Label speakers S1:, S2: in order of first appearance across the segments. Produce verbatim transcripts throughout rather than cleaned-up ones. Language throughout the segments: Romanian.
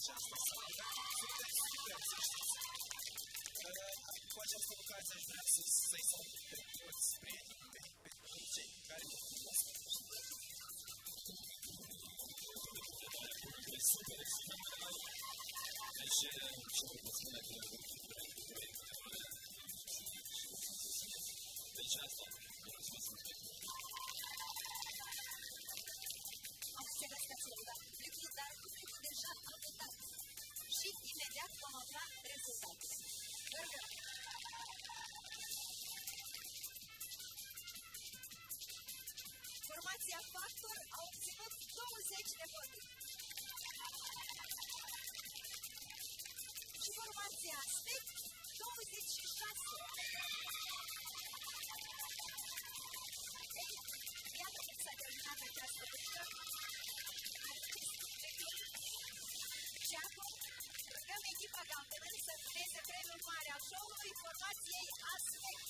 S1: această sală. Sunteți super, să știți. Cu această bucată aș vrea să-i salut pe toți prietenii, pe toți cei care mă cunosc. E super excepțional. Deci, ce vă pot spune că deci asta, mulțumesc mult.
S2: Am înțeles că ți-l dat. Dar cuvântul deja a votat. Și imediat vom afla rezultatul. Vă Formația Factor a obținut douăzeci de voturi. Și formația Spec, douăzeci și șase. Ei, iată cum s-a terminat această luptă. Și acum rugăm echipa galbenă să preze premiul mare al show-ului formației Aspect.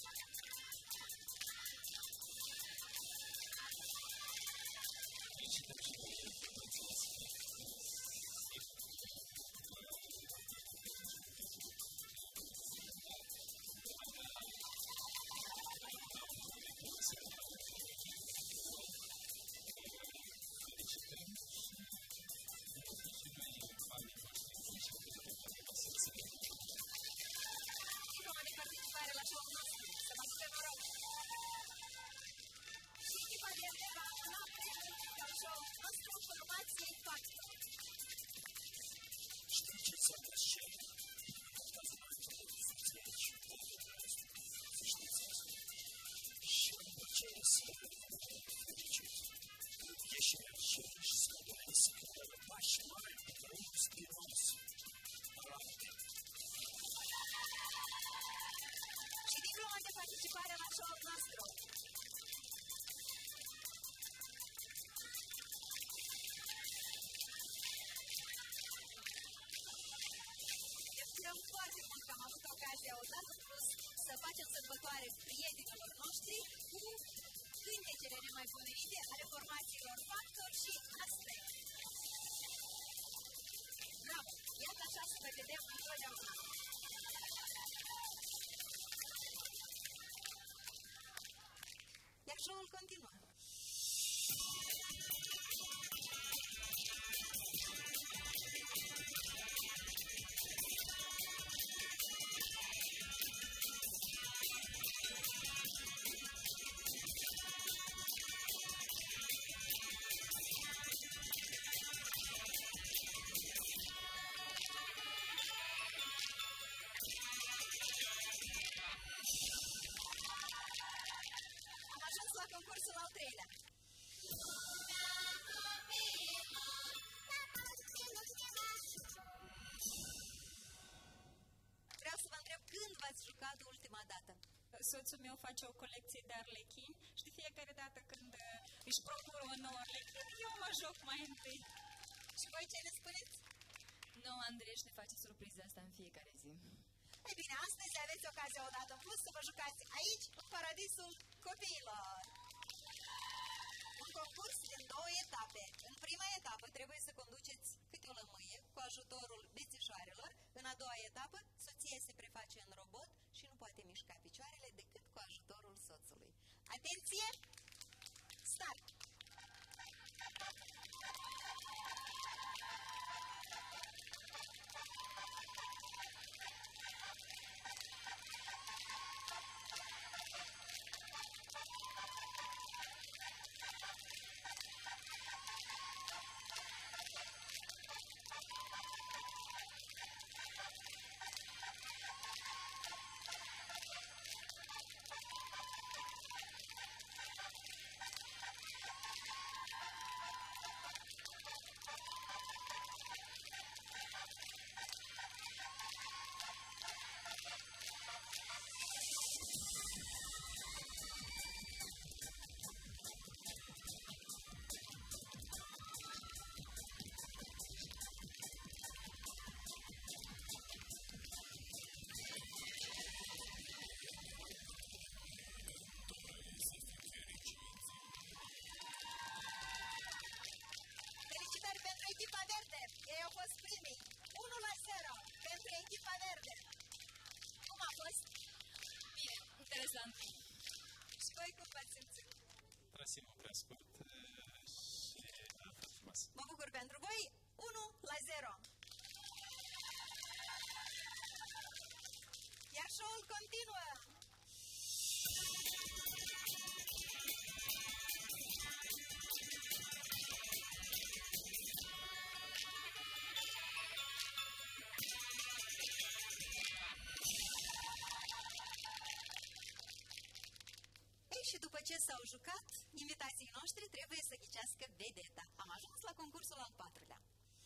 S2: Și diploma de participare la show-ul nostru. Știm foarte mult că am avut ocazia odată plus să facem sărbătoare prietenilor noștri cu cântecele nemaipomenite ale formațiilor Factor și Aspect. Bravo! Iată așa să vă vedem întotdeauna. Iar show-ul continuă. Concursul al treilea. Vreau să vă întreb când v-ați jucat ultima dată?
S3: Soțul meu face o colecție de arlechini și de fiecare dată când își procură o nouă arlechin, eu mă joc mai întâi.
S2: Și voi ce ne spuneți?
S4: Nu, Andrei ne face surpriza asta în fiecare zi.
S2: Ei bine, astăzi aveți ocazia odată în plus să vă jucați aici, în paradisul copiilor. Un concurs din două etape. În prima etapă trebuie să conduceți câte o lămâie cu ajutorul bețișoarelor. În a doua etapă, soția se preface în robot și nu poate mișca picioarele decât cu ajutorul soțului. Atenție! Start!
S1: simă prea scurt și a fost frumos.
S2: Mă bucur pentru voi, unu la zero. Iar show-ul continuă. Și după ce s-au jucat, invitații noștri trebuie să ghicească vedeta. Am ajuns la concursul al patrulea.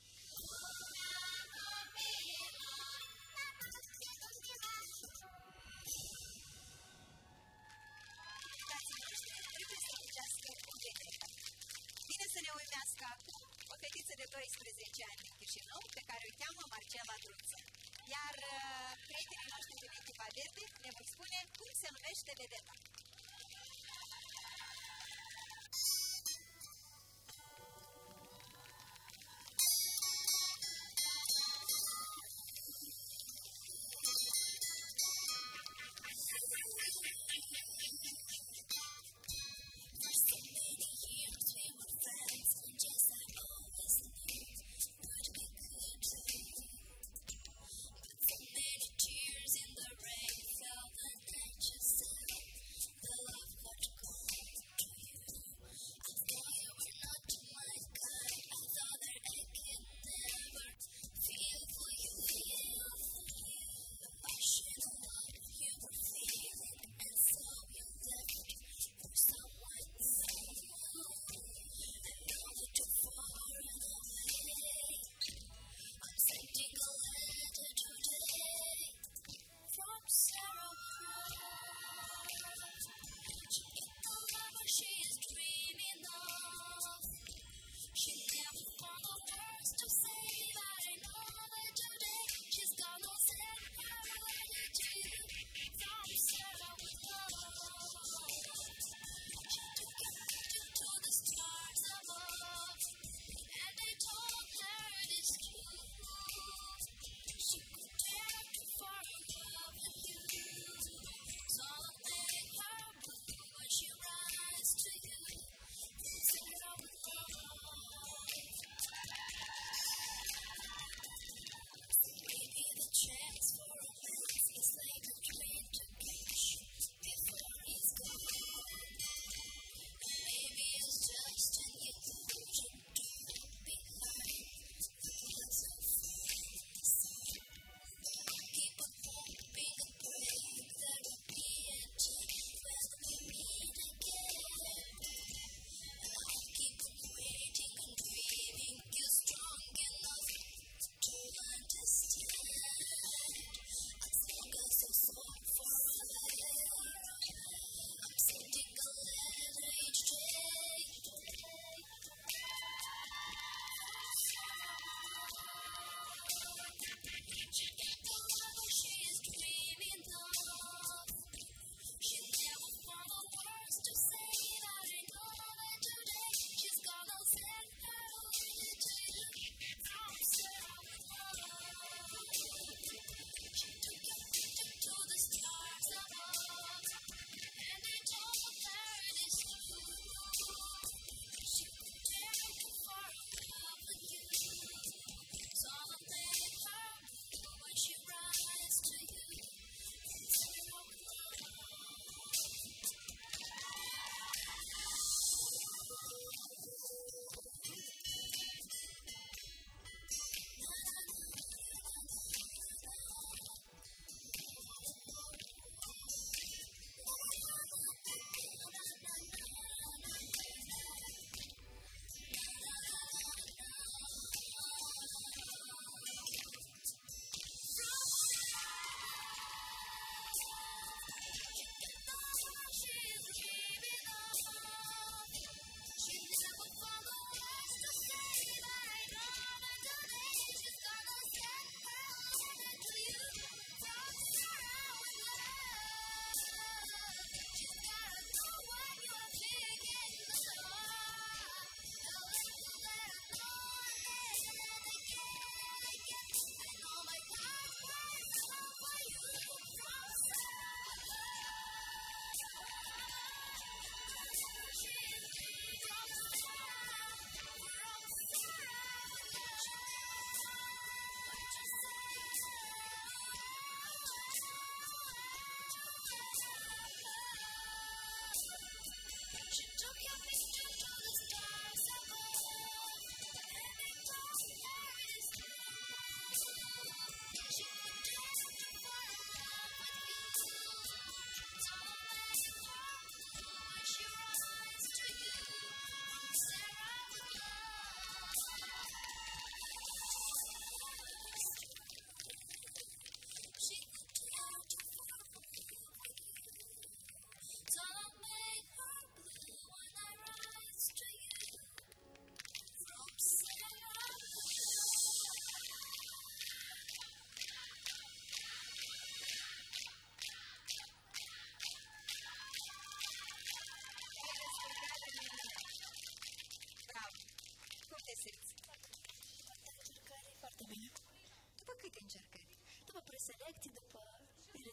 S2: Invitații noștri trebuie să ghicească vedeta. Vine să ne uimească acum o fetiță de doisprezece ani din Chișinău, pe care o cheamă Marcela Druță. Iar uh, prietenii noștri din echipa Verde ne vor spune cum se numește vedeta.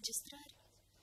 S5: înregistrări.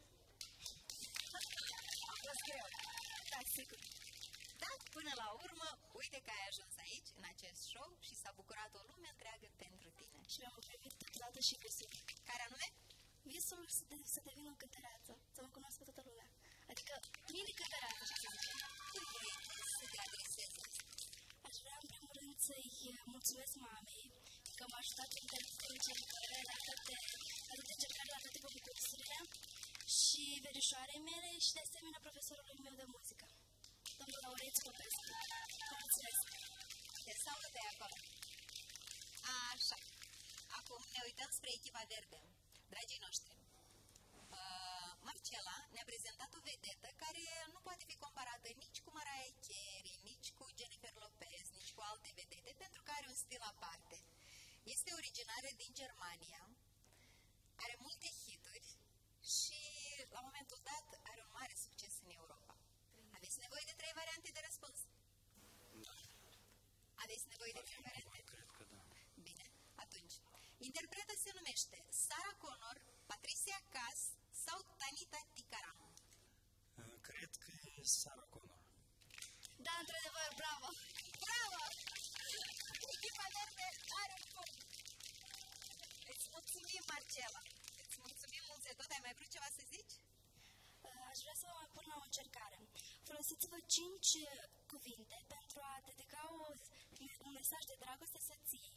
S2: A fost greu. Da, sigur. Dar, până la urmă, uite că ai ajuns aici, în acest show, și s-a bucurat o lume întreagă pentru tine.
S5: Și mi-am primit totodată și visul.
S2: Care anume?
S5: Visul să, de, să devin o cântăreață, să mă cunoască toată lumea. Adică, mini cântăreață, așa să zice.
S2: Cum vrei să te adresezi?
S5: Aș vrea, în primul rând, să-i mulțumesc mamei, că m-a ajutat în încercările, la toate, la toate încercările, la toate concursurile, și verișoarei mele și, de asemenea, profesorului meu de muzică, domnul Laurențiu Popescu. Vă mulțumesc!
S2: Te salută de acolo. Așa. Acum ne uităm spre echipa verde. Dragii noștri, uh, Marcela ne-a prezentat o vedetă care nu poate fi comparată nici cu Mariah Carey, nici cu Jennifer Lopez, nici cu alte vedete, pentru că are un stil aparte. Este originară din Germania, are multe hituri și, la momentul dat, are un mare succes în Europa. Aveți nevoie de trei variante de răspuns?
S1: Da.
S2: Aveți nevoie de trei variante?
S1: Cred că da.
S2: Bine, atunci. Interpreta se numește Sarah Connor, Patricia Cass sau Tanita Tikaram?
S1: Cred că e Sarah Connor.
S5: Da, într-adevăr, bravo!
S2: Bravo! Echipa verde are un punct. Îți mulțumim, Marcela. Îți mulțumim mult de tot. Ai mai vrut ceva să zici?
S5: Aș vrea să vă mai pun la o încercare. Folosiți-vă cinci cuvinte pentru a dedica o, un mesaj de dragoste soției.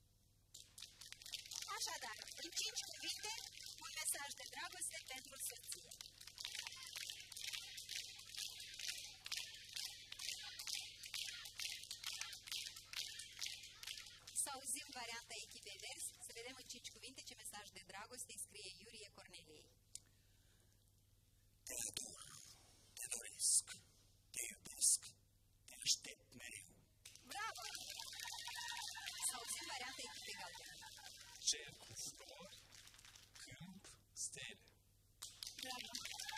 S2: Așadar, în cinci cuvinte, un mesaj de dragoste pentru soție. Să auzim varianta echipei verzi, să vedem în cinci cuvinte ce mesaj de dragoste îi scrie Iurie Corneliei.
S1: Te ador, te doresc, te iubesc, te aștept mereu.
S2: Bravo! Să auzim varianta echipei galbene.
S1: Cer cu flori, câmp, stele.
S5: Bravo!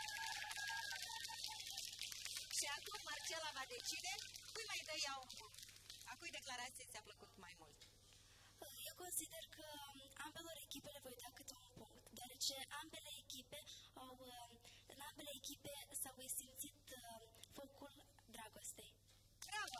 S2: Și acum Marcela va decide cui mai dă ea un punct. A cui declarație ți-a plăcut mai mult?
S5: Eu consider că ambelor echipe le voi da câte un punct, deoarece ambele echipe au, în ambele echipe s-au simțit focul dragostei.
S2: Bravo!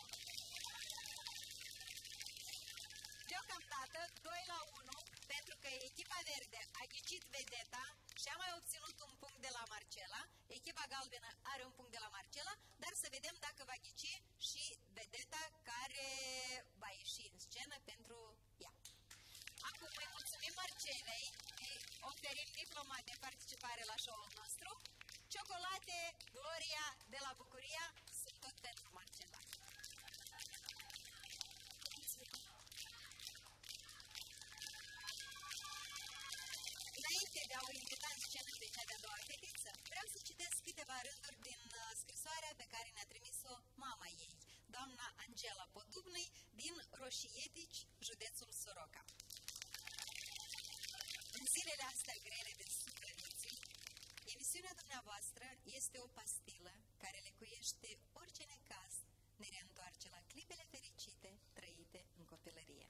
S2: Deocamdată doi la unu, pentru că echipa verde a ghicit vedeta și a mai obținut un punct de la Marcela. Echipa galbenă are un punct de la Marcela, dar să vedem dacă va ghici și vedeta care va ieși în scenă pentru ea. Acum îi mulțumim Marcelei, îi oferim diploma de participare la show-ul nostru. Ciocolate Gloria de la Bucuria sunt tot pentru Marcela. Înainte de a o invita în scenă pe cea de-a doua fetiță, vreau să citesc câteva rânduri din uh, scrisoarea pe care ne-a trimis-o mama ei, doamna Angela Podubnăi, din Roșietici, județul Soroca. În zilele astea grele de suferinții, emisiunea dumneavoastră este o pastilă care lecuiește orice necaz, ne reîntoarce la clipele fericite trăite în copilărie.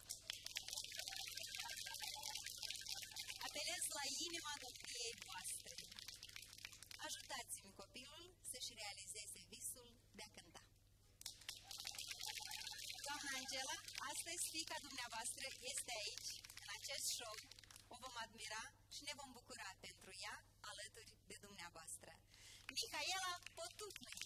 S2: Apelez la inima copiei voastre. Ajutați-mi copilul să-și realizeze visul de a cânta. Doamna Angela, astăzi fiica dumneavoastră este aici, în acest show. O vom admira și ne vom bucura pentru ea alături de dumneavoastră. Mihaela Potupnăi.